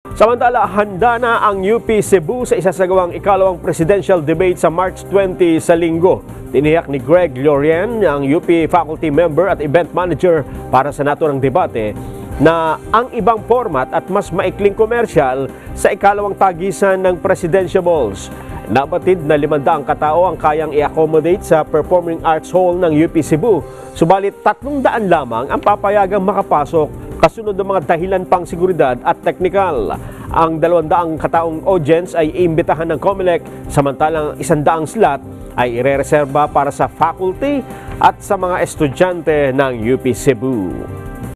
Samantala, handa na ang UP Cebu sa isasagawang ikalawang presidential debate sa March 20 sa Linggo. Tiniyak ni Greg Lorien, ang UP faculty member at event manager para sa naturang debate, na ang ibang format at mas maikling komersyal sa ikalawang tagisan ng Presidential Balls. Nabatid na 500 katao ang kayang i-accommodate sa Performing Arts Hall ng UP Cebu, subalit 300 lamang ang papayagang makapasok kasunod ng mga dahilan pang seguridad at teknikal. Ang 200 kataong audience ay iimbitahan ng COMELEC, samantalang 100 slot ay irereserba para sa faculty at sa mga estudyante ng UP Cebu.